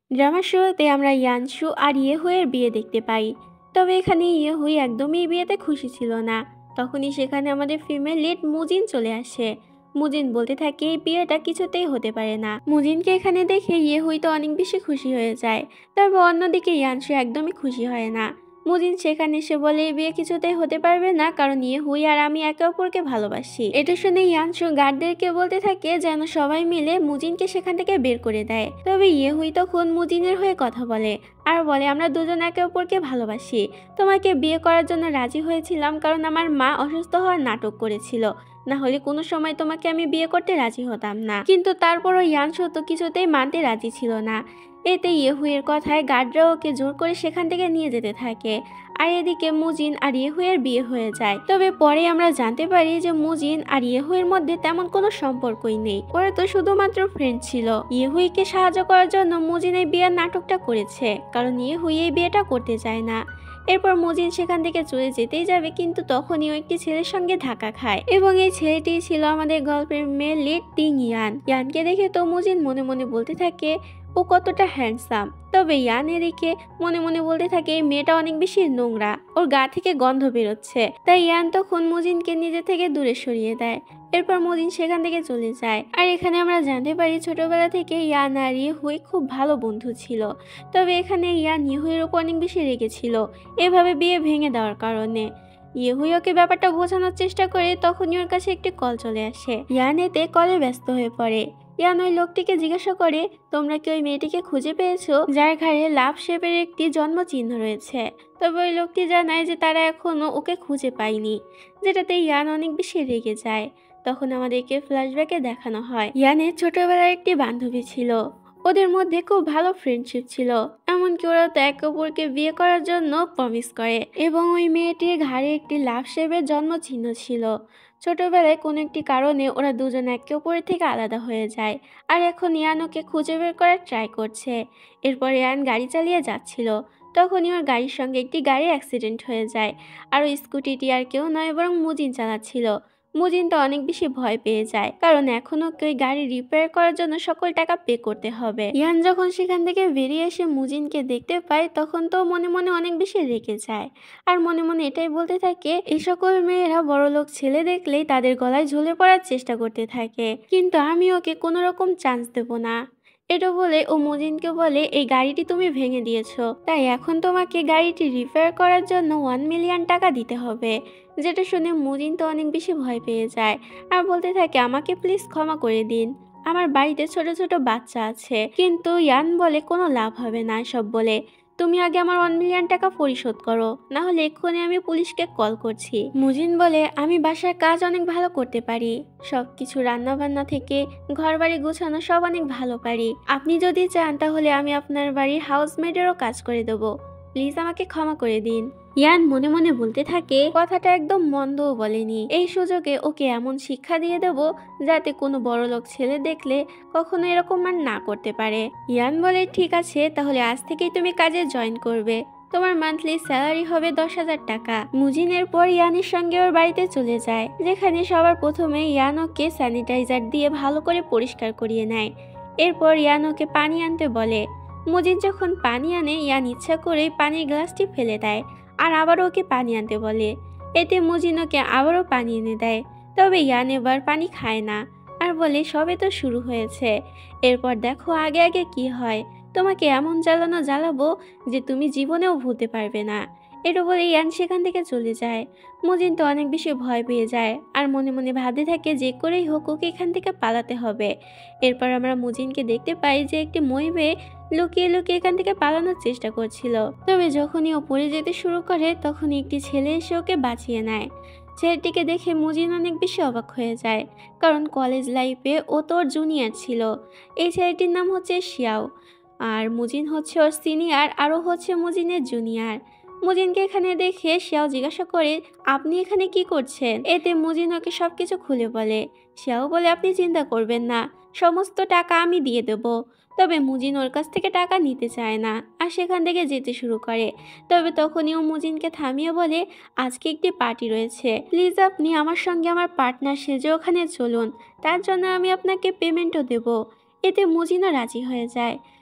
ড্রামার শুরুতে আমরা ইয়ানশু আর ইয়েহুয়ের বিয়ে দেখতে পাই। তবে এখানে ইয়েহুই একদমই এই বিয়েতে খুশি ছিল না। তখনই সেখানে আমাদের ফিমেল লিড মুজিন চলে আসে। মুজিন বলতে থাকে এই বিয়েটা কিছুতেই হতে পারে না। মুজিনকে এখানে দেখে ইয়েহুই তো অনেক বেশি খুশি হয়ে যায়। তবে অন্যদিকে ইয়ানশু একদমই খুশি হয় না। মুজিন সেখানে এসে বলে এই বিয়ে কিছুতেই হতে পারবে না, কারণ ইয়েহুই আর আমি একে অপরকে ভালোবাসি। এটা শুনে ইয়ানশু গার্ডদেরকে বলতে থাকে যেন সবাই মিলে মুজিনকে সেখান থেকে বের করে দেয়। তবে ইয়েহুই তখন মুজিনের হয়ে কথা বলে আর বলে আমরা দুজন একে অপরকে ভালোবাসি। তোমাকে বিয়ে করার জন্য রাজি হয়েছিলাম কারণ আমার মা অসুস্থ হওয়ার নাটক করেছিল, না হলে কোনো সময় তোমাকে আমি বিয়ে করতে রাজি হতাম না। কিন্তু তারপরও ইয়ানশু তো কিছুতেই মানতে রাজি ছিল না। এতে ইয়েহুয়ের কথায় গার্ডরা ওকে জোর করে সেখান থেকে নিয়ে যেতে থাকে। আর এদিকে মুজিন আর ইয়েহুয়ের বিয়ে হয়ে যায়। তবে পরে আমরা জানতে পারি যে মুজিন আর ইয়েহুয়ের মধ্যে তেমন কোনো সম্পর্কই নেই, ওরা তো শুধুমাত্র ফ্রেন্ড ছিল। ইয়েহুইকে সাহায্য করার জন্য মুজিন এই বিয়ের নাটকটা করেছে, কারণ ইয়েহুই এই বিয়েটা করতে চায় না। এরপর মুজিন সেখান থেকে চলে যেতেই যাবে, কিন্তু তখনই ও একটি ছেলের সঙ্গে ধাক্কা খায় এবং এই ছেলেটি ছিল আমাদের গল্পের মেয়ে লিড টিং ইয়ান। ইয়ানকে দেখে তো মুজিন মনে মনে বলতে থাকে ও কতটা হ্যান্ডসাম। তবে ইয়ান এদিকে মনে মনে বলতে থাকে এই মেয়েটা অনেক বেশি নোংরা, ওর গা থেকে গন্ধ বেরোচ্ছে। তাই ইয়ান তখন মুজিনকে নিজে থেকে দূরে সরিয়ে দেয়। এরপর মুজিন সেখান থেকে চলে যায়। আর এখানে আমরা জানতে পারি ছোটবেলা থেকে ইয়ান আর ইয়েহুই খুব ভালো বন্ধু ছিল। তবে এখানে ইয়ান ইয়েহুইয়ের উপর অনেক বেশি রেগেছিল এভাবে বিয়ে ভেঙে দেওয়ার কারণে। ইয়েহুই ওকে ব্যাপারটা বোঝানোর চেষ্টা করে, তখনই ওর কাছে একটি কল চলে আসে। ইয়ান এতে কলে ব্যস্ত হয়ে পড়ে। ইয়ান ওই লোকটিকে জিজ্ঞাসা করে তোমরা কি ওই মেয়েটিকে খুঁজে পেয়েছো যার ঘাড়ে লাভ শেপের একটি জন্ম চিহ্ন রয়েছে? তবে ওই লোকটি জানায় যে তারা এখনো ওকে খুঁজে পায়নি, যেটাতে ইয়ান অনেক বেশি রেগে যায়। তখন আমাদেরকে ফ্ল্যাশব্যাকে দেখানো হয় ইয়ানের ছোটবেলার একটি বান্ধবী ছিল, ওদের মধ্যে খুব ভালো ফ্রেন্ডশিপ ছিল। এমনকি ওরা তো একে অপরকে বিয়ে করার জন্য প্রমিস করে এবং ওই মেয়েটির ঘাড়ে একটি লাভ শেপের জন্ম চিহ্ন ছিল। ছোটবেলায় কোনো একটি কারণে ওরা দুজন একে অপরের থেকে আলাদা হয়ে যায়। আর এখন ইয়ান ওকে খুঁজে বের করার ট্রাই করছে। এরপর ইয়ান গাড়ি চালিয়ে যাচ্ছিল, তখনই ওর গাড়ির সঙ্গে একটি গাড়ি অ্যাক্সিডেন্ট হয়ে যায়। আর ওই স্কুটিটি আর কেউ নয় বরং মুজিন চালাচ্ছিল। মুজিন তো অনেক বেশি ভয় পেয়ে যায়, কারণ এখন ওকে ওই গাড়ি রিপেয়ার করার জন্য সকল টাকা পে করতে হবে। ইয়ান যখন সেখান থেকে বেরিয়ে এসে মুজিনকে দেখতে পায়, তখন তো মনে মনে অনেক বেশি রেগে যায় আর মনে মনে এটাই বলতে থাকে এই সকল মেয়েরা বড়লোক ছেলে দেখলেই তাদের গলায় ঝুলে পড়ার চেষ্টা করতে থাকে, কিন্তু আমি ওকে কোনো রকম চান্স দেব না। এটা বলে ও মুজিনকে বলে এই গাড়িটি তুমি ভেঙে দিয়েছো, তাই এখন তোমাকে গাড়িটি রিপেয়ার করার জন্য 1 মিলিয়ন টাকা দিতে হবে। যেটা শুনে মুজিন তো অনেক বেশি ভয় পেয়ে যায় আর বলতে থাকে আমাকে প্লিজ ক্ষমা করে দিন, আমার বাড়িতে ছোট ছোট বাচ্চা আছে। কিন্তু ইয়ান বলে কোনো লাভ হবে না সব বলে, তুমি আগে আমার 1 মিলিয়ন টাকা পরিশোধ করো, না হলে এক্ষুনি আমি পুলিশকে কল করছি। মুজিন বলে আমি বাসার কাজ অনেক ভালো করতে পারি, সবকিছু রান্না বান্না থেকে ঘর বাড়ি গোছানো সব অনেক ভালো পারি। আপনি যদি চান তাহলে আমি আপনার বাড়ির হাউসমেডেরও কাজ করে দেবো, প্লিজ আমাকে ক্ষমা করে দিন। ইয়ান মনে মনে বলতে থাকে কথাটা একদম মন্দও বলেনি, এই সুযোগে ওকে এমন শিক্ষা দিয়ে দেব যাতে কোনো বড়লোক ছেলে দেখলে কখনো এরকম আর না করতে পারে। ইয়ান বলে ঠিক আছে, তাহলে আজ থেকেই তুমি কাজে জয়েন করবে, তোমার মান্থলি স্যালারি হবে 10,000 টাকা। মুজিনের পর ইয়ানের সঙ্গে ওর বাড়িতে চলে যায়, যেখানে সবার প্রথমে ইয়ান ওকে স্যানিটাইজার দিয়ে ভালো করে পরিষ্কার করিয়ে নেয়। এরপর ইয়ান ওকে পানি আনতে বলে। মুজিন যখন পানি আনে ইয়ান ইচ্ছা করেই পানির গ্লাসটি ফেলে দেয় আর আবারও ওকে পানি আনতে বলে। এতে মুজিন ওকে আবারও পানি এনে দেয়। তবে ইয়ান এবার পানি খায় না আর বলে সবে তো শুরু হয়েছে, এরপর দেখো আগে আগে কি হয়, তোমাকে এমন জ্বালানো জ্বালাবো যে তুমি জীবনেও ভুলতে পারবে না। এটা বলে ইয়ান সেখান থেকে চলে যায়। মুজিন তো অনেক বেশি ভয় পেয়ে যায় আর মনে মনে ভাবতে থাকে যে করেই হোক ওকে এখান থেকে পালাতে হবে। এরপর আমরা মুজিনকে দেখতে পাই যে একটি মই মেয়ে লুকিয়ে লুকিয়ে এখান থেকে পালানোর চেষ্টা করছিল। তবে যখনই ও পড়ে যেতে শুরু করে তখন একটি ছেলে এসে ওকে বাঁচিয়ে নেয়। ছেলেটিকে দেখে মুজিন অনেক বেশি অবাক হয়ে যায়, কারণ কলেজ লাইফে ও তোর জুনিয়র ছিল। এই ছেলেটির নাম হচ্ছে শিয়াও, আর মুজিন হচ্ছে ওর সিনিয়র আর ও হচ্ছে মুজিনের জুনিয়র। মুজিনকে এখানে দেখে শিয়াও জিজ্ঞাসা করে আপনি এখানে কি করছেন? এতে মুজিন ওকে সবকিছু খুলে বলে। শিয়াও বলে আপনি চিন্তা করবেন না, সমস্ত টাকা আমি দিয়ে দেব। তবে মুজিন ওর কাছ থেকে টাকা নিতে চায় না আর সেখান থেকে যেতে শুরু করে। তবে তখনই ও মুজিনকে থামিয়ে বলে আজকে একটি পার্টি রয়েছে, প্লিজ আপনি আমার সঙ্গে আমার পার্টনার সেজে ওখানে চলুন, তার জন্য আমি আপনাকে পেমেন্টও দেব। এতে মুজিনও রাজি হয়ে যায়।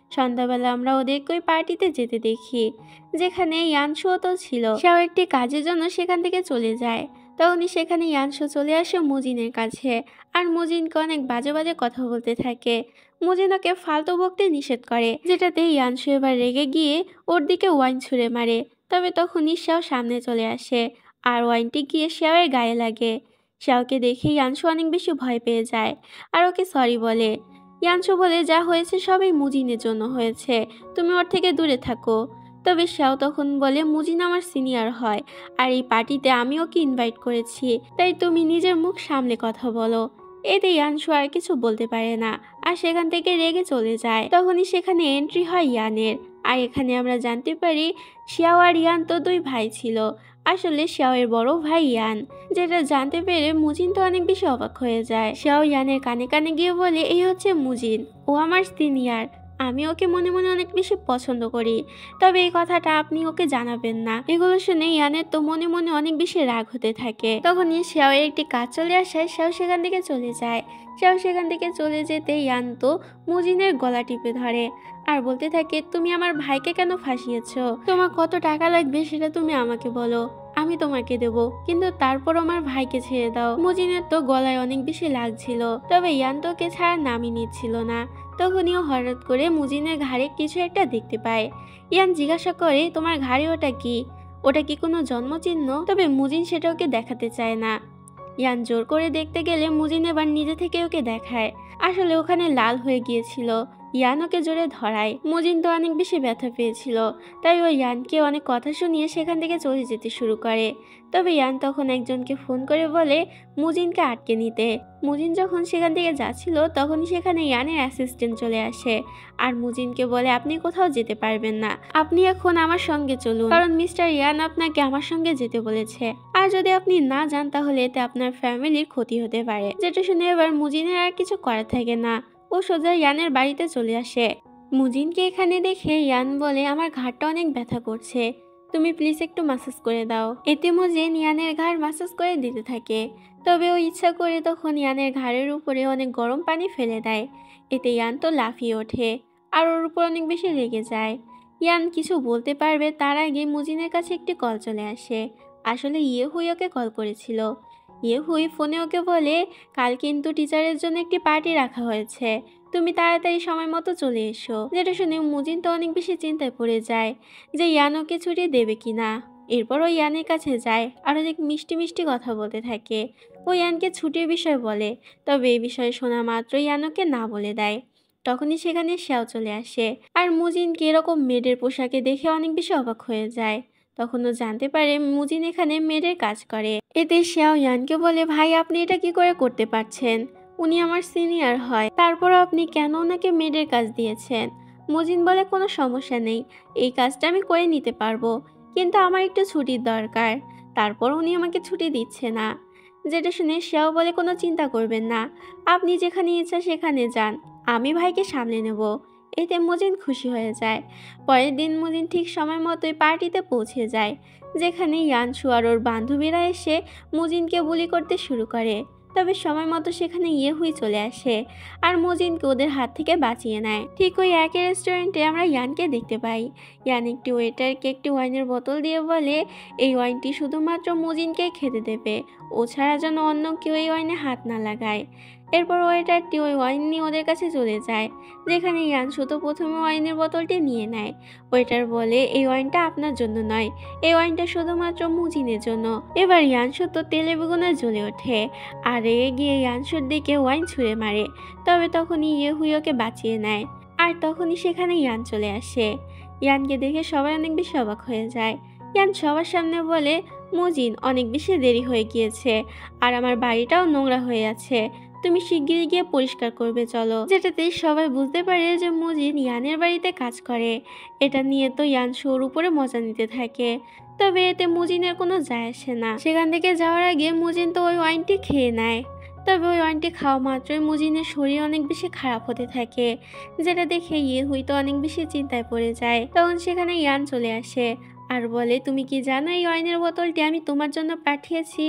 সন্ধ্যাবেলা আমরা ওদেরকে ওই পার্টিতে যেতে দেখি, যেখানে ইয়ানশুও তো ছিল। সেও একটি কাজের জন্য সেখান থেকে চলে যায়। তখনই সেখানে ইয়ানশু চলে আসে মুজিনের কাছে, আর মুজিনকে অনেক বাজে বাজে কথা বলতে থাকে। মুজিন ওকে ফালতু বকতে নিষেধ করে, যেটাতে ইয়ানশু এবার রেগে গিয়ে ওর দিকে ওয়াইন ছুঁড়ে মারে। তবে তখনই সেও সামনে চলে আসে, আর ওয়াইনটি গিয়ে শেওয়ের গায়ে লাগে। শেওকে দেখে ইয়ানশু অনেক বেশি ভয় পেয়ে যায়, আর ওকে সরি বলে। ইয়ানশু বলে, যা হয়েছে সবই মুজিনের জন্য হয়েছে, তুমি ওর থেকে দূরে থাকো। তবে সেও তখন বলে, মুজিন আমার সিনিয়র হয়, আর এই পার্টিতে আমি ওকে ইনভাইট করেছি, তাই তুমি নিজের মুখ সামলে কথা বলো। এতে ইয়ানশু আর কিছু বলতে পারে না, আর সেখান থেকে রেগে চলে যায়। তখনই সেখানে এন্ট্রি হয় ইয়ানের, আর এখানে আমরা জানতে পারি শিয়াও আর ইয়ান তো দুই ভাই ছিল। আসলে শিয়াওয়ের বড় ভাই ইয়ান, যেটা জানতে পেরে মুজিন তো অনেক বেশি অবাক হয়ে যায়। শিয়াও ইয়ানের কানে কানে গিয়ে বলে, এই হচ্ছে মুজিন, ও আমার সিনিয়র, আমি ওকে মনে মনে অনেক বেশি পছন্দ করি, তবে এই কথাটা আপনি ওকে জানাবেন না। এগুলো শুনে ইয়ানের তো মনে মনে অনেক বেশি রাগ হতে থাকে। তখনই শিয়াওয়ের একটি কাজ চলে আসায় শিয়াও সেখান থেকে চলে যায়। শিয়াও সেখান থেকে চলে যেতে ইয়ান তো মুজিনের গলা টিপে ধরে, আর বলতে থাকে, তুমি আমার ভাইকে কেন ফাঁসিয়েছো? তোমার কত টাকা লাগবে সেটা তুমি আমাকে বলো, আমি তোমাকে দেবো, কিন্তু তারপর আমার ভাইকে ছেড়ে দাও। মুজিনের তো গলায় অনেক বেশি লাগছিল, তবে ইয়ান তোকে ছাড়া নামই নিচ্ছিল না। তখনইও হঠাৎ করে মুজিনের ঘাড়ে কিছু একটা দেখতে পায়। ইয়ান জিজ্ঞাসা করে, তোমার ঘাড়ে ওটা কি? ওটা কি কোনো জন্মচিহ্ন? তবে মুজিন সেটা ওকে দেখাতে চায় না। ইয়ান জোর করে দেখতে গেলে মুজিন এবার নিজে থেকে ওকে দেখায়, আসলে ওখানে লাল হয়ে গিয়েছিল। ইয়ান ওকে জোরে ধরায়। মুজিন তো অনেক বেশি ব্যথা পেয়েছিল, তাই ও ইয়ানকে অনেক কথা শুনিয়ে সেখান থেকে চলে যেতে শুরু করে। তবে ইয়ান তখন একজনকে ফোন করে বলে মুজিনকে আটকে নিতে। মুজিন যখন সেখান থেকে যাচ্ছিল তখনই সেখানে ইয়ানের অ্যাসিস্ট্যান্ট চলে আসে, আর মুজিনকে বলে, আপনি কোথাও যেতে পারবেন না, আপনি এখন আমার সঙ্গে চলুন, কারণ মিস্টার ইয়ান আপনাকে আমার সঙ্গে যেতে বলেছে, আর যদি আপনি না যান তাহলে এতে আপনার ফ্যামিলির ক্ষতি হতে পারে। যেটা শুনে এবার মুজিনের আর কিছু করার থাকে না, ও সোজা ইয়ানের বাড়িতে চলে আসে। মুজিনকে এখানে দেখে ইয়ান বলে, আমার ঘাড়টা অনেক ব্যথা করছে, তুমি প্লিজ একটু মাসাজ করে দাও। এতে মুজিন ইয়ানের ঘাড় মাসাজ করে দিতে থাকে। তবে ও ইচ্ছা করে তখন ইয়ানের ঘাড়ের উপরে অনেক গরম পানি ফেলে দেয়। এতে ইয়ান তো লাফিয়ে ওঠে, আর ওর উপর অনেক বেশি রেগে যায়। ইয়ান কিছু বলতে পারবে তার আগে মুজিনের কাছে একটি কল চলে আসে। আসলে ইয়েহুই ওকে কল করেছিল। ইয়েহুই ফোনে ওকে বলে, কাল কিন্তু টিচারের জন্য একটি পার্টি রাখা হয়েছে, তুমি তাড়াতাড়ি সময় মতো চলে এসো। যেটা শুনে মুজিন তো অনেক বেশি চিন্তায় পড়ে যায় যে ইয়ান ওকে ছুটি দেবে কিনা। এরপর ও ইয়ানের কাছে যায়, আর অনেক মিষ্টি মিষ্টি কথা বলতে থাকে। ও ইয়ানকে ছুটির বিষয় বলে, তবে এই বিষয়ে শোনা মাত্র ইয়ান ওকে না বলে দেয়। তখনই সেখানে সেও চলে আসে, আর মুজিনকে এরকম মেয়েদের পোশাকে দেখে অনেক বেশি অবাক হয়ে যায়। তখনও জানতে পারে মুজিন এখানে মেয়েদের কাজ করে। এতে সেও ইয়ানকে বলে, ভাই আপনি এটা কি করে করতে পারছেন? উনি আমার সিনিয়র হয়, তারপরও আপনি কেন ওনাকে মেয়েদের কাজ দিয়েছেন? মুজিন বলে, কোনো সমস্যা নেই, এই কাজটা আমি করে নিতে পারবো, কিন্তু আমার একটু ছুটির দরকার। তারপর উনি আমাকে ছুটি দিচ্ছে না। যেটা শুনে সেও বলে, কোনো চিন্তা করবেন না, আপনি যেখানে ইচ্ছা সেখানে যান, আমি ভাইকে সামলে নেব। এতে মুজিন খুশি হয়ে যায়। পরের দিন মুজিন ঠিক সময় মতোই পার্টিতে পৌঁছে যায়, যেখানে ইয়ানশু আর ওর বান্ধবীরা এসে মুজিনকে বুলি করতে শুরু করে। তবে সময় মতো সেখানে ইয়েহুই চলে আসে, আর মুজিনকে ওদের হাত থেকে বাঁচিয়ে নেয়। ঠিক ওই একই রেস্টুরেন্টে আমরা ইয়ানকে দেখতে পাই। ইয়ান একটি ওয়েটারকে একটি ওয়াইনের বোতল দিয়ে বলে, এই ওয়াইনটি শুধুমাত্র মুজিনকেই খেতে দেবে, ও ছাড়া যেন অন্য কেউ এই ওয়াইনে হাত না লাগায়। এরপর ওয়েটারটি ওই ওয়াইন নিয়ে ওদের কাছে চলে যায়, যেখানে ইয়ান শুধু প্রথমে ওয়াইনের বোতলটি নিয়ে নেয়। ওয়েটার বলে, এই ওয়াইনটা আপনার জন্য নয়, এই ওয়াইনটা শুধুমাত্র মুজিনের জন্য। এবার ইয়ানশু তো তেলে বেগুনে জ্বলে ওঠে, আর রেগে গিয়ে ইয়ানশুর দিকে ওয়াইন ছুঁড়ে মারে। তবে তখনই ইয়েহুই ওকে বাঁচিয়ে নেয়, আর তখনই সেখানে ইয়ান চলে আসে। ইয়ানকে দেখে সবাই অনেক বেশি অবাক হয়ে যায়। ইয়ান সবার সামনে বলে, মুজিন অনেক বেশি দেরি হয়ে গিয়েছে, আর আমার বাড়িটাও নোংরা হয়ে আছে, তুমি শিগগিরই গিয়ে পরিষ্কার করবে চলো। যেটাতে সবাই বুঝতে পারে যে মুজিন ইয়ানের বাড়িতে কাজ করে। এটা নিয়ে তো ইয়ানশু ওর উপরে মজা নিতে থাকে, তবে এতে মুজিনের কোনো যায় আসে না। সেখান থেকে যাওয়ার আগে মুজিন তো ওই ওয়াইনটি খেয়ে নেয়। তবে ওই ওয়াইনটি খাওয়া মাত্রই মুজিনের শরীর অনেক বেশি খারাপ হতে থাকে, যেটা দেখে ইয়েহুই তো অনেক বেশি চিন্তায় পড়ে যায়। তখন সেখানে ইয়ান চলে আসে, আর বলে, তুমি কি জানো এই ওয়াইনের বোতলটি আমি তোমার জন্য পাঠিয়েছি,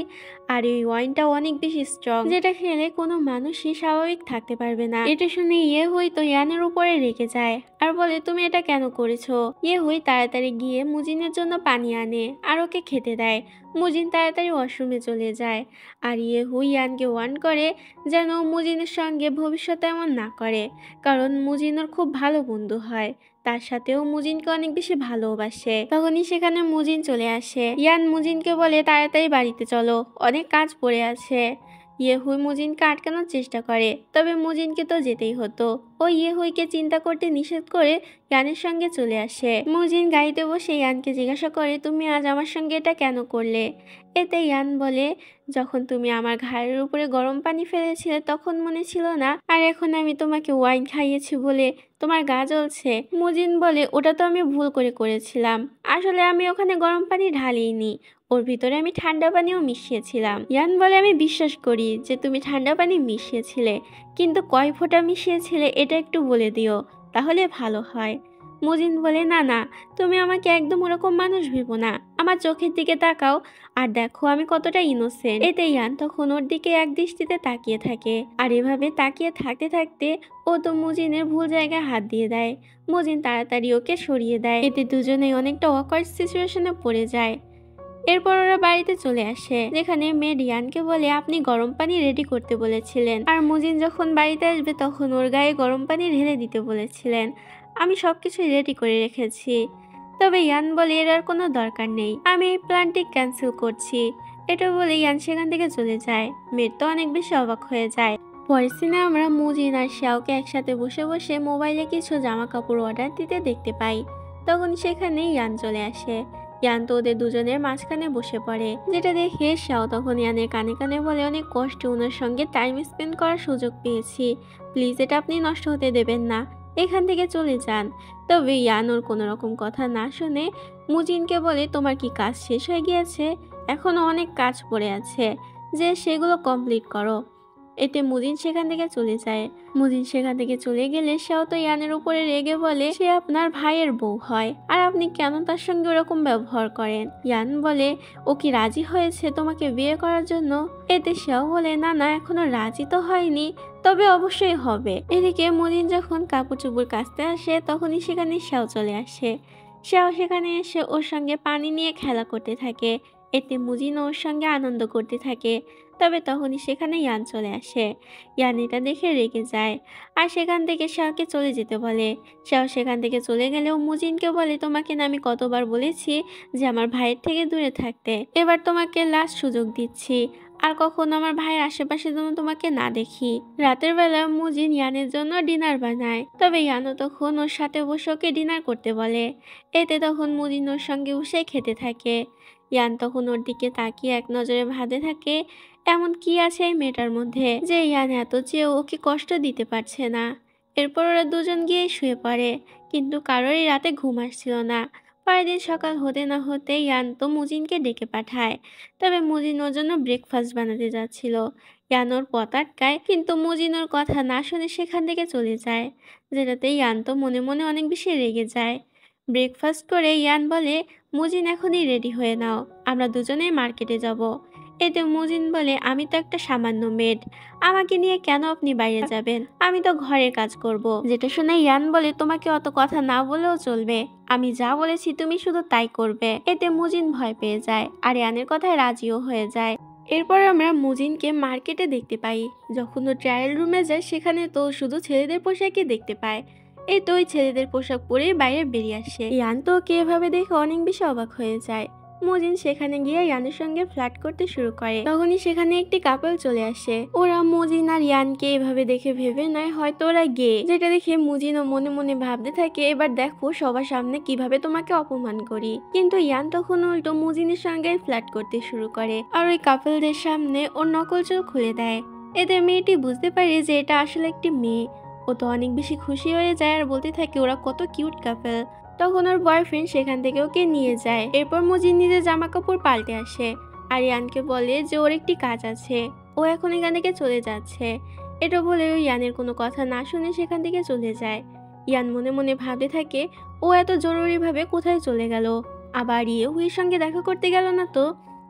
আর এই ওয়াইনটা অনেক বেশি স্ট্রং, যেটা খেলে কোনো মানুষই স্বাভাবিক থাকতে পারবে না। এটা শুনে ইয়েহুই তো ইয়ানের উপরে রেগে যায় আর বলে তুমি এটা কেন করেছো। ইয়েহুই তাড়াতাড়ি গিয়ে মুজিনের জন্য পানি আনে আর ওকে খেতে দেয়। মুজিন তাড়াতাড়ি ওয়াশরুমে চলে যায় আর ইয়েহু ইয়ানকে ওয়ার্ন করে যেন মুজিনের সঙ্গে ভবিষ্যতে এমন না করে, কারণ মুজিন ওর খুব ভালো বন্ধু হয়। তার সাথেও মুজিনকে অনেক বেশি ভালোবাসে। তখনই সেখানে মুজিন চলে আসে। ইয়ান মুজিনকে বলে তাড়াতাড়ি বাড়িতে চলো, অনেক কাজ পড়ে আছে। ইয়েহুই মুজিনকে আটকানোর চেষ্টা করে, তবে মুজিনকে তো যেতেই হতো। ও ইয়েহুইকে চিন্তা করতে নিষেধ করে ইয়ানের সঙ্গে চলে আসে। মুজিন গাড়িতে বসে ইয়ানকে জিজ্ঞাসা করে তুমি আজ আমার সঙ্গে এটা কেন করলে। এতে ইয়ান বলে যখন তুমি আমার ঘাড়ের উপরে গরম পানি ফেলেছিলে তখন মনে ছিল না, আর এখন আমি তোমাকে ওয়াইন খাইয়েছি বলে তোমার গা জ্বলছে। মুজিন বলে ওটা তো আমি ভুল করে করেছিলাম, আসলে আমি ওখানে গরম পানি ঢালিনি, ওর ভিতরে আমি ঠান্ডা পানিও মিশিয়েছিলাম। ইয়ান বলে আমি বিশ্বাস করি যে তুমি ঠান্ডা পানি মিশিয়েছিলে, কিন্তু কয় ফোঁটা মিশিয়েছিলে এটা একটু বলে দিও, তাহলে ভালো হয়। মুজিন বলে না না, তুমি আমাকে একদম ওরকম মানুষ ভেবো না, আমার চোখের দিকে তাকাও আর দেখো আমি কতটা ইনোসেন্ট। এতে ইয়ান তখন ওর দিকে এক দৃষ্টিতে তাকিয়ে থাকে, আর এভাবে তাকিয়ে থাকতে থাকতে ও তো মুজিনের ভুল জায়গায় হাত দিয়ে দেয়। মুজিন তাড়াতাড়ি ওকে সরিয়ে দেয়। এতে দুজনেই অনেকটা অকওয়ার্ড সিচুয়েশনে পড়ে যায়। এরপর ওরা বাড়িতে চলে আসে, যেখানে মেড ইয়ানকে বলে আপনি গরম পানি রেডি করতে বলেছিলেন, আর মুজিন যখন বাড়িতে আসবে তখন ওর গায়ে গরম পানি ঢেলে দিতে বলেছিলেন। আমি সবকিছু রেডি করে রেখেছি। তবে ইয়ান বলে এর আর কোনো দরকার নেই, আমি এই প্ল্যানটি ক্যান্সেল করছি। এটা বলে ইয়ান সেখান থেকে চলে যায়। মেড তো অনেক বেশি অবাক হয়ে যায়। পরের সিনে আমরা মুজিন আর শাওকে একসাথে বসে বসে মোবাইলে কিছু জামা কাপড় অর্ডার দিতে দেখতে পাই। তখন সেখানে ইয়ান চলে আসে। ইয়ান তো ওদের দুজনের মাঝখানে বসে পড়ে, যেটা দেখে শাও তখন ইয়ানের কানে কানে বলে অনেক কষ্টে ওনার সঙ্গে টাইম স্পেন্ড করার সুযোগ পেয়েছি, প্লিজ এটা আপনি নষ্ট হতে দেবেন না, এখান থেকে চলে যান। তবে ইয়ান ওর কোনো রকম কথা না শুনে মুজিনকে বলে তোমার কি কাজ শেষ হয়ে গিয়েছে, এখনো অনেক কাজ পড়ে আছে, যে সেগুলো কমপ্লিট করো। এতে মুজিন সেখান থেকে চলে যায়। মুজিন সেখান থেকে চলে গেলে সেও তো ইয়ানের উপরে রেগে বলে সে আপনার ভাইয়ের বউ হয়, আর আপনি কেন তার সঙ্গে ওরকম ব্যবহার করেন। ইয়ান বলে ও কি রাজি হয়েছে তোমাকে বিয়ে করার জন্য। এতে সেও বলে না না, এখনো রাজি তো হয়নি, তবে অবশ্যই হবে। এদিকে মুজিন যখন কাপড় চোপড় কাচতে আসে তখনই সেখানে সেও চলে আসে। সেও সেখানে এসে ওর সঙ্গে পানি নিয়ে খেলা করতে থাকে। এতে মুজিন ওর সঙ্গে আনন্দ করতে থাকে। তবে তখনই সেখানে ইয়ান চলে আসে। ইয়ান এটা দেখে রেগে যায় আর সেখান থেকে শাওকে চলে যেতে বলে। শাও সেখান থেকে চলে গেলেও মুজিনকে বলে তোমাকে না আমি কতবার বলেছি যে আমার ভাইয়ের থেকে দূরে থাকতে, এবার তোমাকে লাস্ট সুযোগ দিচ্ছি, আর কখনো আমার ভাইয়ের আশেপাশে যেন তোমাকে না দেখি। রাতের বেলা মুজিন ইয়ানের জন্য ডিনার বানায়, তবে ইয়ানও তখন ওর সাথে বসে ওকে ডিনার করতে বলে। এতে তখন মুজিন ওর সঙ্গে বসে খেতে থাকে। ইয়ান তখন ওর দিকে তাকিয়ে এক নজরে ভাবতে থাকে এমন কি আছে এই মেয়েটার মধ্যে যে ইয়ান এত চেয়েও ওকে কষ্ট দিতে পারছে না। এরপর ওরা দুজন গিয়ে শুয়ে পড়ে, কিন্তু কারোরই রাতে ঘুম আসছিল না। পরের দিন সকাল হতে না হতে ইয়ান তো মুজিনকে ডেকে পাঠায়। তবে মুজিন ওর জন্য ব্রেকফাস্ট বানাতে যাচ্ছিল। ইয়ান ওর পথ আটকায়, কিন্তু মুজিন ওর কথা না শুনে সেখান থেকে চলে যায়, যেটাতে ইয়ান তো মনে মনে অনেক বেশি রেগে যায়। ব্রেকফাস্ট করে ইয়ান বলে মুজিন এখনই রেডি হয়ে নাও, আমরা দুজনেই মার্কেটে যাব। এতে মুজিন বলে আমি তো একটা সামান্য মেড, আমাকে নিয়ে কেন আপনি বাইরে যাবেন, আমি তো ঘরের কাজ করব। যেটা শুনে ইয়ান বলে তোমাকে অত কথা না বলেও চলবে, আমি যা বলেছি তুমি শুধু তাই করবে। এতে মুজিন ভয় পেয়ে যায় আর ইয়ানের কথায় রাজিও হয়ে যায়। এরপর আমরা মুজিনকে মার্কেটে দেখতে পাই। যখন ও ট্রায়াল রুমে যায় সেখানে তো শুধু ছেলেদের পোশাকই দেখতে পায়। এই তো ওই ছেলেদের পোশাক পরে বাইরে বেরিয়ে আসে। ইয়ান তো ওকে এভাবে দেখে অনেক বেশি অবাক হয়ে যায়। মুজিন সেখানে গিয়ে ইয়ানের সঙ্গে ফ্লার্ট করতে শুরু করে। তখনই সেখানে একটি কাপল চলে আসে। ওরা মুজিন আর ইয়ানকে এভাবে দেখে ভেবে নেয় হয়তো ওরা গে, যেটা দেখে মুজিনও মনে মনে ভাবতে থাকে এবার দেখো সবার সামনে কিভাবে তোমাকে অপমান করি। কিন্তু ইয়ান তখন উল্টো মুজিনের সঙ্গে ফ্লার্ট করতে শুরু করে আর ওই কাপলদের সামনে ওর নকল চোখ খুলে দেয়। এতে মেয়েটি বুঝতে পারে যে এটা আসলে একটি মেয়ে। ও তো অনেক বেশি খুশি হয়ে যায় আর বলতে থাকে ওরা কত কিউট কাপল। তখন ওর বয়ফ্রেন্ড সেখান থেকে ওকে নিয়ে যায়। এরপর মুজিন নিজের জামা কাপড় পাল্টে আসে আর ইয়ানকে বলে যে ওর একটি কাজ আছে, ও এখন এখান থেকে চলে যাচ্ছে। এটা বলে ও ইয়ানের কোনো কথা না শুনে সেখান থেকে চলে যায়। ইয়ান মনে মনে ভাবতে থাকে ও এত জরুরিভাবে কোথায় চলে গেল, আবার ইয়েহুইর সঙ্গে দেখা করতে গেল না তো।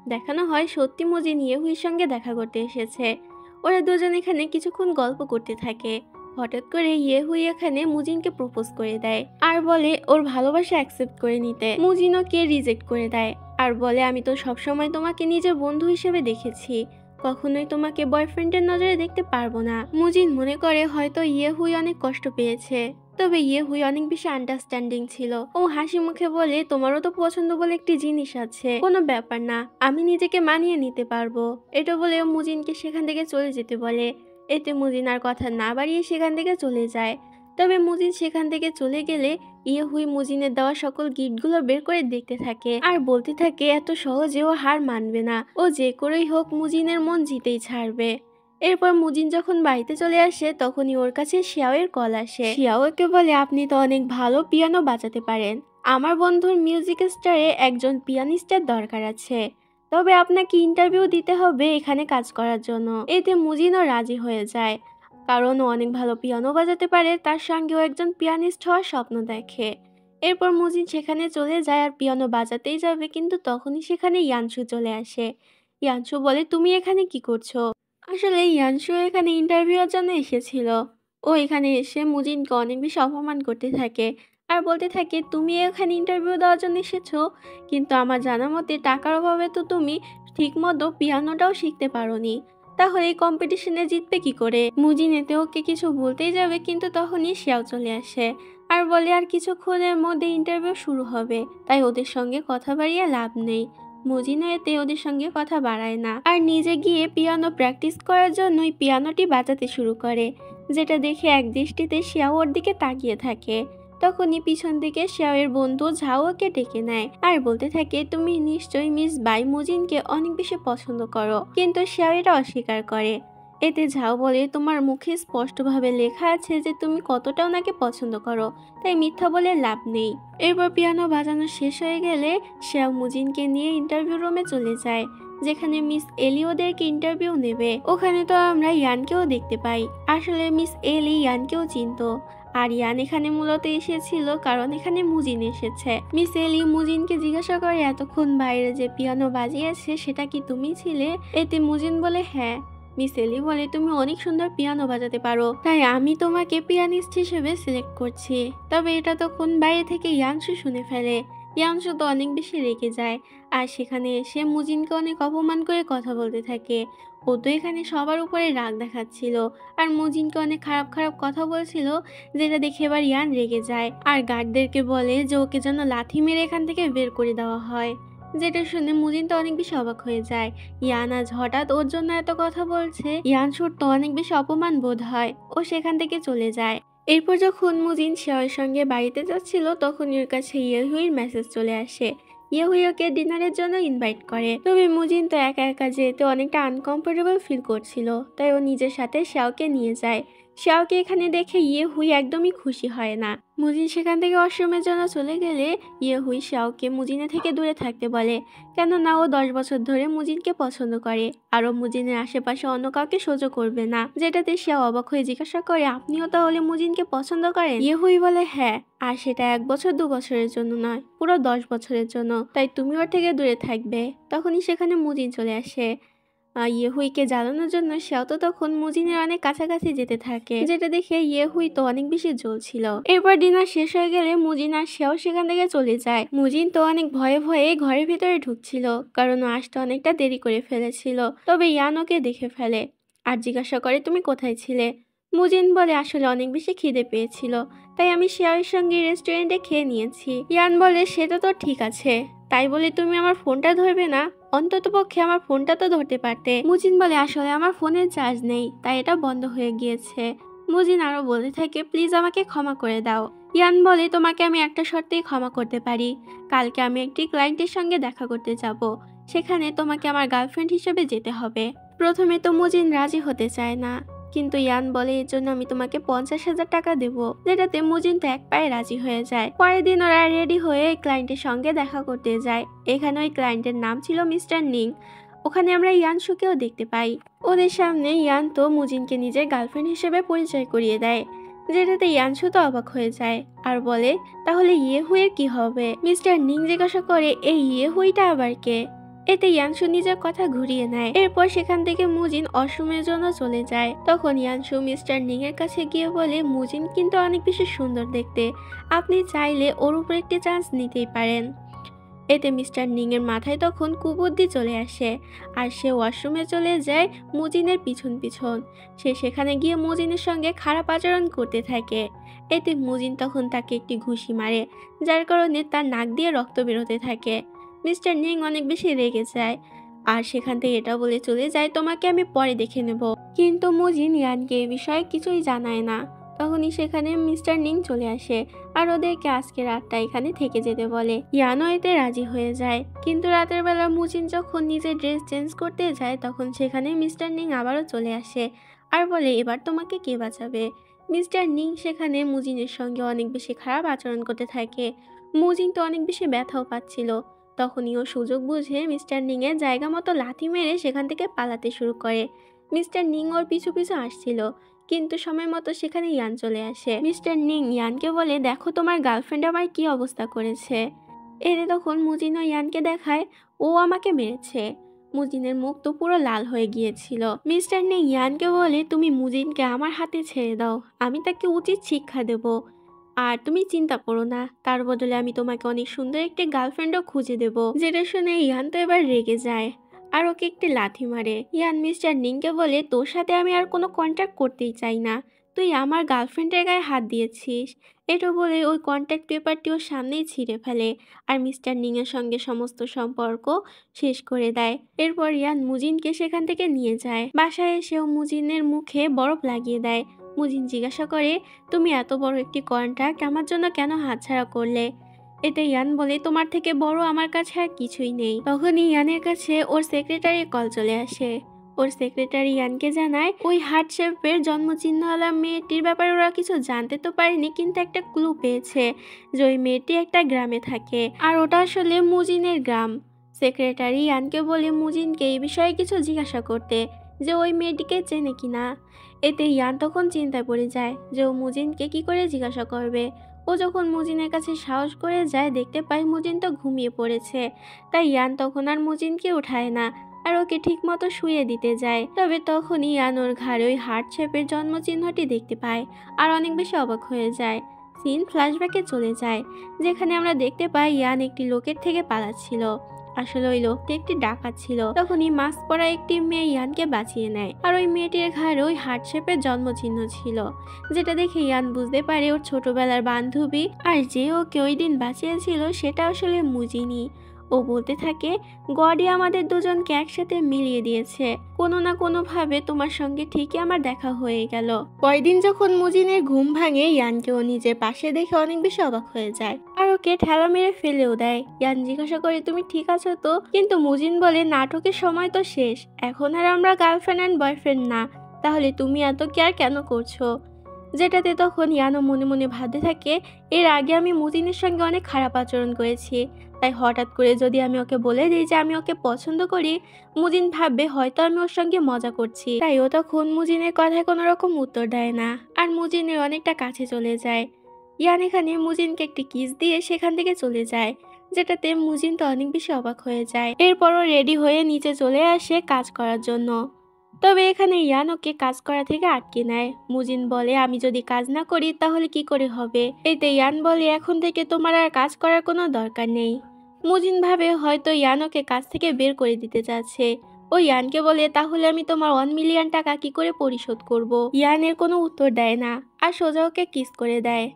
দেখানো হয় সত্যি মুজিন ইয়েহুইর সঙ্গে দেখা করতে এসেছে। ওরা দুজন এখানে কিছুক্ষণ গল্প করতে থাকে। হঠাৎ করে ইয়েহুই এখানে মুজিনকে প্রপোজ করে দেয় আর বলে ওর ভালোবাসা অ্যাকসেপ্ট করে নিতে। মুজিন ওকে রিজেক্ট করে দেয় আর বলে আমি তো সবসময় তোমাকে নিজের বন্ধু হিসেবে দেখেছি, কখনোই তোমাকে বয়ফ্রেন্ডের নজরে দেখতে পারবো না। মুজিন মনে করে হয়তো ইয়েহুই অনেক কষ্ট পেয়েছে, তবে ইয়েহুই অনেক বেশি আন্ডারস্ট্যান্ডিং ছিল। ও হাসি মুখে বলে তোমারও তো পছন্দ বলে একটি জিনিস আছে, কোনো ব্যাপার না, আমি নিজেকে মানিয়ে নিতে পারবো। এটা বলে ও মুজিনকে সেখান থেকে চলে যেতে বলে। এতে মুজিন আর কথা না বাড়িয়ে সেখান থেকে চলে যায়। তবে মুজিন সেখান থেকে চলে গেলে ইয়েহুই মুজিনের দেওয়া সকল গিফটগুলো বের করে দেখতে থাকে আর বলতে থাকে এত সহজে ও হার মানবে না, ও যে করেই হোক মুজিনের মন জিতেই ছাড়বে। এরপর মুজিন যখন বাড়িতে চলে আসে তখনই ওর কাছে শিয়াওয়ের কল আসে। শিয়াও ওকে বলে আপনি তো অনেক ভালো পিয়ানো বাজাতে পারেন, আমার বন্ধুর মিউজিক স্টারে একজন পিয়ানিস্টের দরকার আছে, তবে আপনাকে ইন্টারভিউ দিতে হবে এখানে কাজ করার জন্য। এতে মুজিনও রাজি হয়ে যায়, কারণ ও অনেক ভালো পিয়ানো বাজাতে পারে, তার সঙ্গেও একজন পিয়ানিস্ট হওয়ার স্বপ্ন দেখে। এরপর মুজিন সেখানে চলে যায় আর পিয়ানো বাজাতেই যাবে, কিন্তু তখনই সেখানে ইয়ানশু চলে আসে। ইয়ানশু বলে তুমি এখানে কি করছো? আসলে ইয়ানশু এখানে ইন্টারভিউয়ের জন্য এসেছিল। ও এখানে এসে মুজিনকে অনেক বেশি অপমান করতে থাকে আর বলতে থাকে তুমি এখানে ইন্টারভিউ দেওয়ার জন্য এসেছো, কিন্তু আমার জানা মতে টাকার অভাবে তো তুমি ঠিকমতো পিয়ানোটাও শিখতে পারোনি, তাহলে এই কম্পিটিশনে জিতবে কি করে? মুজিন এতে ওকে কিছু বলতেই যাবে, কিন্তু তখনই শিয়াও চলে আসে আর বলে আর কিছুক্ষণের মধ্যে ইন্টারভিউ শুরু হবে, তাই ওদের সঙ্গে কথা বাড়িয়ে লাভ নেই। মুজিনও এতে ওদের সঙ্গে কথা বাড়ায় না আর নিজে গিয়ে পিয়ানো প্র্যাকটিস করার জন্যই পিয়ানোটি বাজাতে শুরু করে, যেটা দেখে এক দৃষ্টিতে শিয়াও ওর দিকে তাকিয়ে থাকে। তখনই পিছন থেকে শিয়াওয়ের বন্ধু ঝাওকে ডেকে নেয় আর বলতে থাকে তুমি নিশ্চয়ই মিস বাই মুজিনকে অনেক বেশি পছন্দ করো, কিন্তু শিয়াও এটা অস্বীকার করে। এতে ঝাও বলে তোমার মুখে স্পষ্টভাবে লেখা আছে যে তুমি কতটা ওনাকে পছন্দ করো, তাই মিথ্যা বলে লাভ নেই। এরপর পিয়ানো বাজানো শেষ হয়ে গেলে শিয়াও মুজিনকে নিয়ে ইন্টারভিউ রুমে চলে যায়, যেখানে মিস এলি ওদেরকে ইন্টারভিউ নেবে। ওখানে তো আমরা ইয়ানকেও দেখতে পাই। আসলে মিস এলি ইয়ানকেও চিনতো, আর ইয়ান এখানে মূলত এসেছিল কারণ এখানে মুজিন এসেছে। মিস এলি মুজিনকে জিজ্ঞাসা করে এতক্ষণ বাইরে যে পিয়ানো বাজিয়েছে সেটা কি তুমি ছিলে? এতে মুজিন বলে হ্যাঁ। মিস এলি বলে তুমি অনেক সুন্দর পিয়ানো বাজাতে পারো, তাই আমি তোমাকে পিয়ানিস্ট হিসেবে সিলেক্ট করছি। তবে এটা তখন বাইরে থেকে ইয়ানশু শুনে ফেলে। ইয়ানশু তো অনেক বেশি রেগে যায় আর সেখানে এসে মুজিনকে অনেক অপমান করে কথা বলতে থাকে। ও তো এখানে সবার উপরে রাগ দেখাচ্ছিল আর মুজিনকে অনেক খারাপ খারাপ কথা বলছিল, যেটা দেখে এবার ইয়ান রেগে যায় আর গার্ডদেরকে বলে যে ওকে যেন লাথি মেরে এখান থেকে বের করে দেওয়া হয়, যেটা শুনে মুজিন তো অনেক বেশি অবাক হয়ে যায়। ইয়ান আজ হঠাৎ ওর জন্য এত কথা বলছে, ইয়ানশুর তো অনেক বেশি অপমান বোধ হয়। ও সেখান থেকে চলে যায়। এরপর যখন মুজিন শিয়াওয়ের সঙ্গে বাড়িতে যাচ্ছিল তখন ওর কাছে ইয়েহুইর মেসেজ চলে আসে। ইয়েহুই ওকে ডিনারের জন্য ইনভাইট করে, তবে মুজিন তো একা একা যেতে অনেকটা আনকমফোর্টেবল ফিল করছিল, তাই ও নিজের সাথে শিয়াওকে নিয়ে যায়। শিয়াওকে এখানে দেখে ইয়েহুই একদমই খুশি হয় না। মুজিন সেখান থেকে ওয়াশরুমের জন্য চলে গেলে ইয়েহুই শিয়াওকে মুজিনের থেকে দূরে থাকতে বলে, কেননা ও 10 বছর ধরে মুজিনকে পছন্দ করে আর ও মুজিনের আশেপাশে অন্য কাউকে সহ্য করবে না। যেটাতে শিয়াও অবাক হয়ে জিজ্ঞাসা করে আপনিও তাহলে মুজিনকে পছন্দ করেন? ইয়েহুই বলে হ্যাঁ, আর সেটা 1 বছর 2 বছরের জন্য নয়, পুরো 10 বছরের জন্য, তাই তুমি ওর থেকে দূরে থাকবে। তখনই সেখানে মুজিন চলে আসে। ইয়েহুইকে জ্বালানোর জন্য সেও তো তখন মুজিনের অনেক কাছাকাছি যেতে থাকে, যেটা দেখে ইয়েহুই তো অনেক বেশি জ্বলছিল। এরপর ডিনার শেষ হয়ে গেলে মুজিন আর সেও সেখান থেকে চলে যায়। মুজিন তো অনেক ভয়ে ভয়ে ঘরের ভিতরে ঢুকছিল, কারণ ও আসতে অনেকটা দেরি করে ফেলেছিল। তবে ইয়ান ওকে দেখে ফেলে আর জিজ্ঞাসা করে তুমি কোথায় ছিলে? মুজিন বলে আসলে অনেক বেশি খিদে পেয়েছিল, তাই আমি শিয়াওয়ের সঙ্গে রেস্টুরেন্টে খেয়ে নিয়েছি। ইয়ান বলে সেটা তো ঠিক আছে, তাই বলে তুমি আমার ফোনটা ধরবে না? অন্ততপক্ষে আমার ফোনটা তো ধরতে পারতে। মুজিন বলে আসলে আমার ফোনের চার্জ নেই, তাই এটা বন্ধ হয়ে গিয়েছে। মুজিন আরো বলতে থাকে প্লিজ আমাকে ক্ষমা করে দাও। ইয়ান বলে তোমাকে আমি একটা শর্তেই ক্ষমা করতে পারি, কালকে আমি একটি ক্লায়েন্টের সঙ্গে দেখা করতে যাব, সেখানে তোমাকে আমার গার্লফ্রেন্ড হিসেবে যেতে হবে। প্রথমে তো মুজিন রাজি হতে চায় না, কিন্তু ইয়ান বলে এর জন্য আমি তোমাকে 50,000 টাকা দেবো, যেটাতে মুজিন তো এক পায়ে রাজি হয়ে যায়। পরের দিন ওরা রেডি হয়ে ক্লায়েন্টের সঙ্গে দেখা করতে যায়। এখানে ওই ক্লায়েন্টের নাম ছিল মিস্টার নিং। ওখানে আমরা ইয়ানশুকেও দেখতে পাই। ওদের সামনে ইয়ান তো মুজিনকে নিজের গার্লফ্রেন্ড হিসেবে পরিচয় করিয়ে দেয়, যেটাতে ইয়ানশু তো অবাক হয়ে যায় আর বলে তাহলে ইয়েহুইয়ের কি হবে? মিস্টার নিং জিজ্ঞাসা করে এই ইয়েহুইটা আবার কে? এতে ইয়ানশু নিজের কথা ঘুরিয়ে নেয়। এরপর সেখান থেকে মুজিন ওয়াশরুমের জন্য চলে যায়। তখন ইয়ানশু মিস্টার নিং এর কাছে গিয়ে বলে, মুজিন কিন্তু অনেক বেশি সুন্দর দেখতে, আপনি চাইলে ওর উপর একটি চান্স নিতেই পারেন। এতে মিস্টার নিং এর মাথায় তখন কুবুদ্ধি চলে আসে, আর সে ওয়াশরুমে চলে যায় মুজিনের পিছন পিছন। সে সেখানে গিয়ে মুজিনের সঙ্গে খারাপ আচরণ করতে থাকে। এতে মুজিন তখন তাকে একটি ঘুষি মারে, যার কারণে তার নাক দিয়ে রক্ত বেরোতে থাকে। মিস্টার নিং অনেক বেশি রেগে যায়, আর সেখান থেকে এটা বলে চলে যায়, তোমাকে আমি পরে দেখে নেব। কিন্তু মুজিন ইয়ানকে এ বিষয়ে কিছুই জানায় না। তখনই সেখানে মিস্টার নিং চলে আসে, আর ওদেরকে আজকে রাতটা এখানে থেকে যেতে বলে। ইয়ানও এতে রাজি হয়ে যায়। কিন্তু রাতের বেলা মুজিন যখন নিজের ড্রেস চেঞ্জ করতে যায়, তখন সেখানে মিস্টার নিং আবারও চলে আসে আর বলে, এবার তোমাকে কে বাঁচাবে। মিস্টার নিং সেখানে মুজিনের সঙ্গে অনেক বেশি খারাপ আচরণ করতে থাকে। মুজিন তো অনেক বেশি ব্যথাও পাচ্ছিল। তখনই ও সুযোগ বুঝে মিস্টার নিং এর জায়গা মতো লাথি মেরে সেখান থেকে পালাতে শুরু করে। মিস্টার নিং ওর পিছু পিছু আসছিল, কিন্তু সময় মতো সেখানে ইয়ান চলে আসে। মিস্টার নিং ইয়ানকে বলে, দেখো তোমার গার্লফ্রেন্ড আমার কি অবস্থা করেছে। এতে তখন মুজিন ও ইয়ানকে দেখায় ও আমাকে মেরেছে। মুজিনের মুখ তো পুরো লাল হয়ে গিয়েছিল। মিস্টার নিং ইয়ানকে বলে, তুমি মুজিনকে আমার হাতে ছেড়ে দাও, আমি তাকে উচিত শিক্ষা দেব। আর তুমি চিন্তা করো না, তার বদলে আমি তোমাকে অনেক সুন্দর একটি গার্লফ্রেন্ডও খুঁজে দেব। যেটা শুনে ইয়ান তো এবার রেগে যায়, আর ওকে একটি লাথি মারে। ইয়ান মিস্টার নিংকে বলে, তোর সাথে আমি আর কোনো কন্ট্যাক্ট করতেই চাই না, তুই আমার গার্লফ্রেন্ডের গায়ে হাত দিয়েছিস। এটা বলে ওই কন্ট্যাক্ট পেপারটি ওর সামনেই ছিঁড়ে ফেলে, আর মিস্টার নিং এর সঙ্গে সমস্ত সম্পর্ক শেষ করে দেয়। এরপর ইয়ান মুজিনকে সেখান থেকে নিয়ে যায়। বাসায় এসেও মুজিনের মুখে বরফ লাগিয়ে দেয়। মুজিন জিজ্ঞাসা করে, তুমি এত বড় একটি কন্ট্রাক্ট আমার জন্য কেন হাতছাড়া করলে। এতে ইয়ান বলে, তোমার থেকে বড় আমার কাছে আর কিছুই নেই। তখনই ইয়ানের কাছে ওর সেক্রেটারি কল চলে আসে। ওর সেক্রেটারি ইয়ানকে জানায়, ওই হার্ট শেপের জন্মচিহ্নওয়ালা মেয়েটির ব্যাপারে ওরা কিছু জানতে তো পারেনি, কিন্তু একটা ক্লু পেয়েছে যে ওই মেয়েটি একটা গ্রামে থাকে, আর ওটা আসলে মুজিনের গ্রাম। সেক্রেটারি ইয়ানকে বলে মুজিনকে এই বিষয়ে কিছু জিজ্ঞাসা করতে, যে ওই মেয়েটিকে চেনে কিনা। এতে ইয়ান তখন চিন্তায় পড়ে যায় যে ও মুজিনকে কি করে জিজ্ঞাসা করবে। ও যখন মুজিনের কাছে সাহস করে যায়, দেখতে পায় মুজিন তো ঘুমিয়ে পড়েছে। তাই ইয়ান তখন আর মুজিনকে উঠায় না, আর ওকে ঠিক মতো শুয়ে দিতে যায়। তবে তখনই ইয়ান ওর ঘাড়ে ওই হার্ট শেপের জন্মচিহ্নটি দেখতে পায়, আর অনেক বেশি অবাক হয়ে যায়। সিন ফ্ল্যাশব্যাকে চলে যায়, যেখানে আমরা দেখতে পাই ইয়ান একটি লোকের থেকে পালাচ্ছিল। আসলে ওই লোকটি একটি ডাকাত ছিল। তখনই মাস্ক পরা একটি মেয়ে ইয়ানকে বাঁচিয়ে নেয়, আর ওই মেয়েটির ঘাড়ে ওই হার্ট শেপের জন্মচিহ্ন ছিল, যেটা দেখে ইয়ান বুঝতে পারে ওর ছোটবেলার বান্ধবী, আর যে ওকে ওই দিন বাঁচিয়েছিল সেটা আসলে মুজিনি। ও বলতে থাকে, গডই আমাদের দুজনকে একসাথে মিলিয়ে দিয়েছে, কোনো না কোনো ভাবে তোমার সঙ্গে ঠিকই আমার দেখা হয়ে গেল। পরদিন যখন মুজিনের ঘুম ভাঙে, ইয়ানকে ও নিজের পাশে দেখে অনেক বেশি অবাক হয়ে যায়, আর ওকে ঠেলা মেরে ফেলেও দেয়। ইয়ান জিজ্ঞাসা করে, তুমি ঠিক আছো তো? কিন্তু মুজিন বলে, নাটকের সময় তো শেষ, এখন আর আমরা গার্লফ্রেন্ড অ্যান্ড বয়ফ্রেন্ড না, তাহলে তুমি এত কেয়ার কেন করছো। যেটাতে তখন ইয়ানও মনে মনে ভাবতে থাকে, এর আগে আমি মুজিনের সঙ্গে অনেক খারাপ আচরণ করেছি, তাই হঠাৎ করে যদি আমি ওকে বলে দিই যে আমি ওকে পছন্দ করি, মুজিন ভাববে হয়তো আমি ওর সঙ্গে মজা করছি। তাই ও তখন মুজিনের কথায় কোনো রকম উত্তর দেয় না, আর মুজিনের অনেকটা কাছে চলে যায়। ইয়ান এখানে মুজিনকে একটি কিস দিয়ে সেখান থেকে চলে যায়, যেটাতে মুজিন তো অনেক বেশি অবাক হয়ে যায়। এরপরও রেডি হয়ে নিচে চলে আসে কাজ করার জন্য। তবে এখানে ইয়ান ওকে কাজ করা থেকে আটকে নেয়। মুজিন বলে, আমি যদি কাজ না করি তাহলে কি করে হবে। এতে ইয়ান বলে, এখন থেকে তোমার আর কাজ করার কোনো দরকার নেই। মুজিন ভাবে হয়তো ইয়ান ওকে কাজ থেকে বের করে দিতে চাচ্ছে। ও ইয়ানকে বলে, তাহলে আমি তোমার 1 মিলিয়ন টাকা কি করে পরিশোধ করব। ইয়ানের কোনো উত্তর দেয় না, আর সোজা ওকে কিস করে দেয়,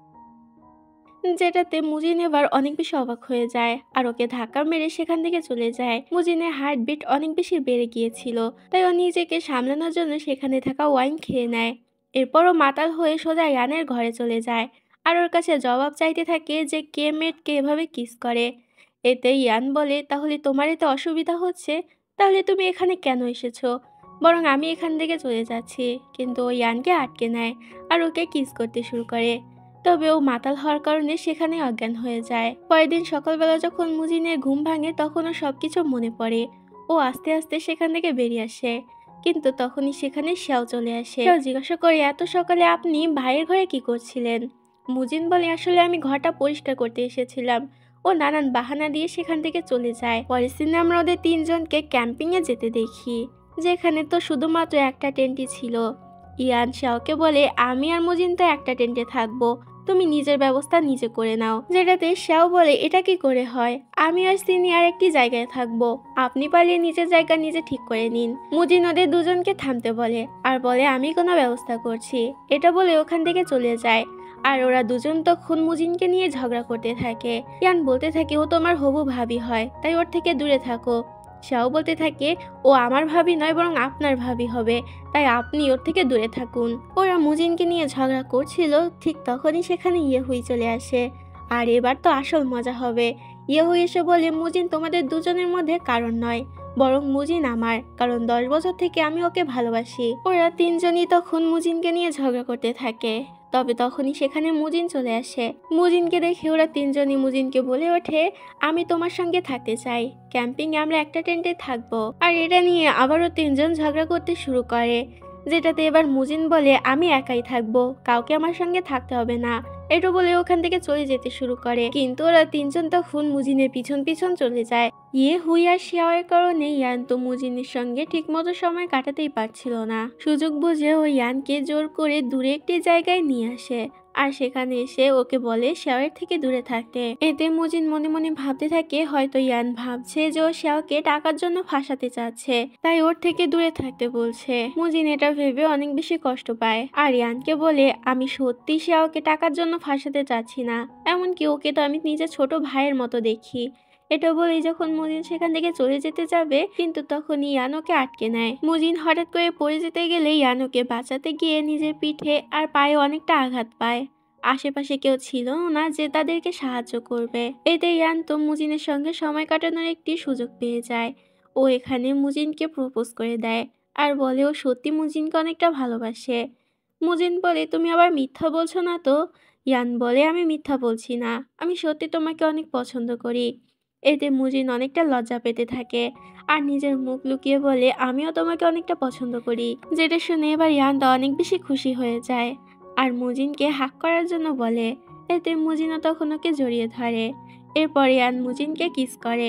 যেটাতে মুজিন এবার অনেক বেশি অবাক হয়ে যায়, আর ওকে ধাক্কা মেরে সেখান থেকে চলে যায়। মুজিনের হার্টবিট অনেক বেশি বেড়ে গিয়েছিল, তাই ও নিজেকে সামলানোর জন্য সেখানে থাকা ওয়াইন খেয়ে নেয়। এরপরও মাতাল হয়ে সোজা ইয়ানের ঘরে চলে যায়, আর ওর কাছে জবাব চাইতে থাকে যে কে মেয়েটকে এভাবে কিস করে। এতে ইয়ান বলে, তাহলে তোমার এতে অসুবিধা হচ্ছে, তাহলে তুমি এখানে কেন এসেছো, বরং আমি এখান থেকে চলে যাচ্ছি। কিন্তু ও ইয়ানকে আটকে নেয়, আর ওকে কিস করতে শুরু করে। তবে ও মাতাল হওয়ার কারণে সেখানে অজ্ঞান হয়ে যায়। পরের দিন সকালবেলা যখন মুজিনের ঘুম ভাঙে, তখন ও সবকিছু মনে পড়ে। ও আস্তে আস্তে সেখান থেকে বেরিয়ে আসে, কিন্তু তখনই সেখানে শ্যাও চলে আসে। শ্যাও জিজ্ঞাসা করে, এত সকালে আপনি ভাইয়ের ঘরে কি করছিলেন। মুজিন বলে, আসলে আমি ঘরটা পরিষ্কার করতে এসেছিলাম, ও নানান বাহানা দিয়ে সেখান থেকে চলে যায়। পরের সিনে আমরা ওদের তিনজনকে ক্যাম্পিংয়ে যেতে দেখি, যেখানে তো শুধুমাত্র একটা টেন্টই ছিল। ইয়ান শাওকে বলে, আমি আর মুজিন তো একটা টেন্টে থাকবো, তুমি নিজের ব্যবস্থা নিজে করে নাও। যেটাতে শ্যাও বলে, এটা কি করে হয়, আমি আর সিনিয়র একটি জায়গায় থাকবো, আপনি পালিয়ে নিজের জায়গা নিজে ঠিক করে নিন। মুজিন ওদের দুজনকে থামতে বলে আর বলে, আমি কোনো ব্যবস্থা করছি। এটা বলে ওখান থেকে চলে যায়। আর ওরা দুজন তখন মুজিনকে নিয়ে ঝগড়া করতে থাকে। ইয়ান বলতে থাকে, ও তোমার হবু ভাবি হয়, তাই ওর থেকে দূরে থাকো। শ্যাও বলতে থাকে, ও আমার ভাবি নয় বরং আপনার ভাবি হবে, তাই আপনি ওর থেকে দূরে থাকুন। ওরা মুজিনকে নিয়ে ঝগড়া করছিল, ঠিক তখনই সেখানে ইয়েহুই চলে আসে। আর এবার তো আসল মজা হবে। ইয়েহু এসে বলে, মুজিন তোমাদের দুজনের মধ্যে কারণ নয়, বরং মুজিন আমার, কারণ 10 বছর থেকে আমি ওকে ভালোবাসি। ওরা তিনজনই তখন মুজিনকে নিয়ে ঝগড়া করতে থাকে। তবে তখনই সেখানে মুজিন চলে আসে। মুজিনকে দেখে ওরা তিনজনই মুজিনকে বলে ওঠে, আমি তোমার সঙ্গে থাকতে চাই, ক্যাম্পিংয়ে আমরা একটা টেন্টে থাকবো। আর এটা নিয়ে আবারও তিনজন ঝগড়া করতে শুরু করে, যেটাতে এবার মুজিন বলে, আমি একাই থাকবো, কাউকে আমার সঙ্গে থাকতে হবে না। এটা বলে ওখান থেকে চলে যেতে শুরু করে, কিন্তু ওরা তিনজন তখন মুজিনের পিছন পিছন চলে যায়। ইয়েহুই আর শিয়াওয়ের কারণে ইয়ান তো মুজিনের সঙ্গে ঠিকমতো সময় কাটাতেই পারছিল না। সুযোগ বুঝে ও ইয়ানকে জোর করে দূরে একটি জায়গায় নিয়ে আসে, আর সেখানে এসে ওকে বলে শিয়াওয়ের থেকে দূরে থাকতে। এতে মুজিন মনে মনে ভাবতে থাকে, হয়তো ইয়ান ভাবছে যে ও শিয়াওকে টাকার জন্য ফাঁসাতে চাচ্ছে, তাই ওর থেকে দূরে থাকতে বলছে। মুজিন এটা ভেবে অনেক বেশি কষ্ট পায়, আর ইয়ানকে বলে, আমি সত্যি শিয়াওকে টাকার জন্য ফাঁসাতে চাচ্ছি না, এমনকি ওকে তো আমি নিজের ছোট ভাইয়ের মতো দেখি। এটা বলেই যখন মুজিন সেখান থেকে চলে যেতে যাবে, কিন্তু তখন ইয়ান ওকে আটকে নেয়। মুজিন হঠাৎ করে পড়ে যেতে গেলে ইয়ান ওকে বাঁচাতে গিয়ে নিজের পিঠে আর পায়ে অনেকটা আঘাত পায়। আশেপাশে কেউ ছিল না যে তাদেরকে সাহায্য করবে। এতে ইয়ান তো মুজিনের সঙ্গে সময় কাটানোর একটি সুযোগ পেয়ে যায়। ও এখানে মুজিনকে প্রপোজ করে দেয় আর বলে ও সত্যি মুজিনকে অনেকটা ভালোবাসে। মুজিন বলে, তুমি আবার মিথ্যা বলছো না তো? ইয়ান বলে, আমি মিথ্যা বলছি না, আমি সত্যি তোমাকে অনেক পছন্দ করি। এতে মুজিন অনেকটা লজ্জা পেতে থাকে আর নিজের মুখ লুকিয়ে বলে, আমিও তোমাকে অনেকটা পছন্দ করি। যেটা শুনে এবার ইয়ানটা অনেক বেশি খুশি হয়ে যায় আর মুজিনকে হাক করার জন্য বলে। এতে মুজিনও তখন ওকে জড়িয়ে ধরে। এরপর ইয়ান মুজিনকে কিস করে।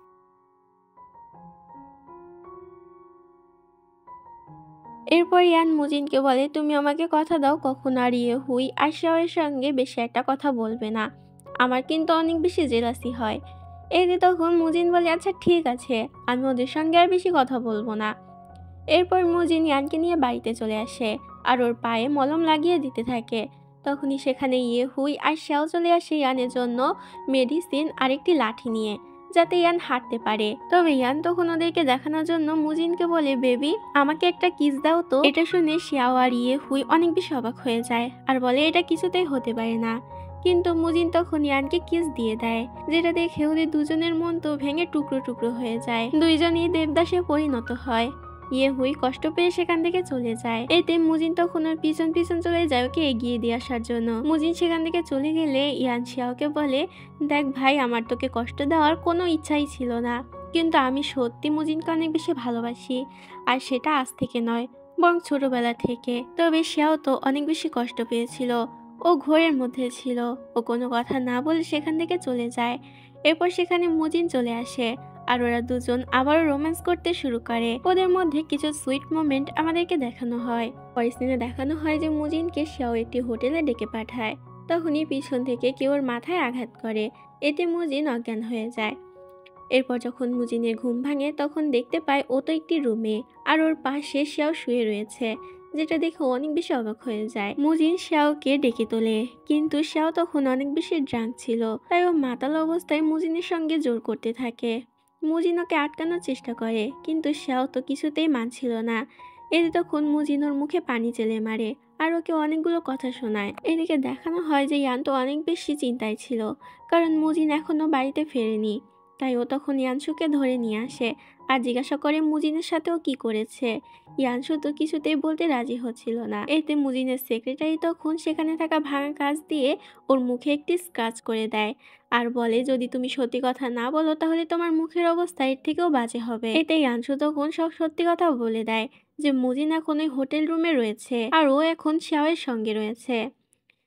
এরপর ইয়ান মুজিনকে বলে, তুমি আমাকে কথা দাও কখনো আর ইয়েহুই আর শিয়াওয়ের সঙ্গে বেশি একটা কথা বলবে না, আমার কিন্তু অনেক বেশি জেলাসি হয়। এতে তখন মুজিন বলে, আচ্ছা ঠিক আছে, আমি ওদের সঙ্গে আর বেশি কথা বলবো না। এরপর মুজিন ইয়ানকে নিয়ে বাড়িতে চলে আসে আর ওর পায়ে মলম লাগিয়ে দিতে থাকে। তখনই সেখানে ইয়েহুই আর শিয়াও চলে আসে ইয়ানের জন্য মেডিসিন আর একটি লাঠি নিয়ে, যাতে ইয়ান হাঁটতে পারে। তবে ইয়ান তখন ওদেরকে দেখানোর জন্য মুজিনকে বলে, বেবি আমাকে একটা কিস দাও তো। এটা শুনে শিয়াও আর ইয়েহুই অনেক বেশি অবাক হয়ে যায় আর বলে, এটা কিছুতেই হতে পারে না। কিন্তু মুজিন তখন ইয়ানকে কিস দিয়ে দেয়, যেটা দেখে ওদের দুজনের মন তো ভেঙে টুকরো টুকরো হয়ে যায়। দুইজনই দেবদাসে পরিণত হয়। ইয়েহুই কষ্ট পেয়ে সেখান থেকে চলে যায়। এতে মুজিন তখন ওর পিছন পিছন চলে যায় ওকে এগিয়ে দিয়ে আসার জন্য। মুজিন সেখান থেকে চলে গেলে ইয়ান শিয়াওকে বলে, দেখ ভাই, আমার তোকে কষ্ট দেওয়ার কোনো ইচ্ছাই ছিল না, কিন্তু আমি সত্যি মুজিনকে অনেক বেশি ভালোবাসি, আর সেটা আজ থেকে নয় বরং ছোটবেলা থেকে। তবে শিয়াও তো অনেক বেশি কষ্ট পেয়েছিল, ও ঘোরের মধ্যে ছিল, ও কোনো কথা না বলে সেখান থেকে চলে যায়। এরপর সেখানে মুজিন চলে আসে আর ওরা দুজন আবারও রোম্যান্স করতে শুরু করে। ওদের মধ্যে কিছু সুইট মোমেন্ট আমাদেরকে দেখানো হয়। পরের সিনে দেখানো হয় যে মুজিনকে শিয়াও একটি হোটেলে ডেকে পাঠায়। তখনই পিছন থেকে কেউ ওর মাথায় আঘাত করে, এতে মুজিন অজ্ঞান হয়ে যায়। এরপর যখন মুজিনের ঘুম ভাঙে তখন দেখতে পায় ও তো একটি রুমে আর ওর পাশে শিয়াও শুয়ে রয়েছে, যেটা দেখে অনেক বেশি অবাক হয়ে যায়। মুজিন শিয়াওকে ডেকে তোলে, কিন্তু শিয়াও তখন অনেক বেশি ড্রাঙ্ক ছিল, তাই ও মাতাল অবস্থায় মুজিনের সঙ্গে জোর করতে থাকে। মুজিন ওকে আটকানোর চেষ্টা করে, কিন্তু শিয়াও তো কিছুতেই মানছিল না। এতে তখন মুজিন ওর মুখে পানি চেলে মারে আর ওকে অনেকগুলো কথা শোনায়। এদিকে দেখানো হয় যে ইয়ান তো অনেক বেশি চিন্তায় ছিল, কারণ মুজিন এখনো বাড়িতে ফেরেনি। তাই ও তখন ইয়ানসুকে ধরে নিয়ে আসে আর জিজ্ঞাসা করে মুজিনের সাথেও কি করেছে। ইয়ানসু তো কিছুতেই বলতে রাজি হচ্ছিল না। এতে মুজিনের সেক্রেটারি তখন সেখানে থাকা ভাঙা কাঁচ দিয়ে ওর মুখে একটি স্ক্র্যাচ করে দেয় আর বলে, যদি তুমি সত্যি কথা না বলো তাহলে তোমার মুখের অবস্থা এর থেকেও বাজে হবে। এতে ইয়ানসু তখন সব সত্যি কথা বলে দেয় যে মুজিন এখন ওই হোটেল রুমে রয়েছে আর ও এখন শিয়াওয়ের সঙ্গে রয়েছে।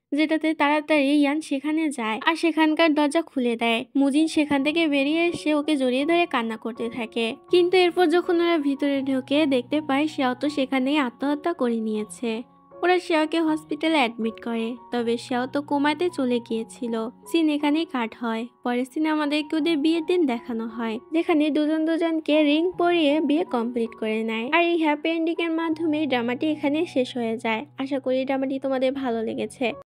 যেটাতে তাড়াতাড়ি ইয়ান সেখানে যায় আর সেখানকার দরজা খুলে দেয়। মুজিন সেখান থেকে বেরিয়ে এসে ওকে জড়িয়ে ধরে কান্না করতে থাকে। কিন্তু এরপর যখন ওরা ভিতরে ঢোকে দেখতে পায় শিয়াও তো সেখানেই আত্মহত্যা করে নিয়েছে। ওরা শিয়াওকে হসপিটালে অ্যাডমিট করে, তবে শিয়াও তো কোমাতে চলে গিয়েছিল। সিন এখানেই কাট হয়। পরের সিনে আমাদেরকে ওদের বিয়ের দিন দেখানো হয়, যেখানে দুজন দুজনকে রিং পরিয়ে বিয়ে কমপ্লিট করে নেয়। আর এই হ্যাপি এন্ডিং এর মাধ্যমে ড্রামাটি এখানে শেষ হয়ে যায়। আশা করি ড্রামাটি তোমাদের ভালো লেগেছে।